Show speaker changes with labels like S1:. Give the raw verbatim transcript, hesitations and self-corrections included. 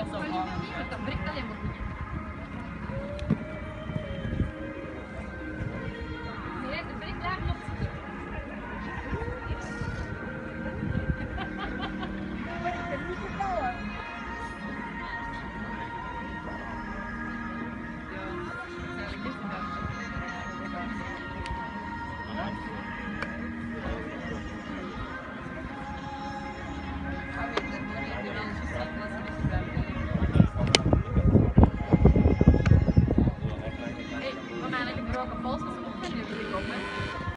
S1: Dat breekt alleen maar goed. Nee, de breekt daar nog zitten. Hey, mama, ik heb er ook een pols, dus ik ook een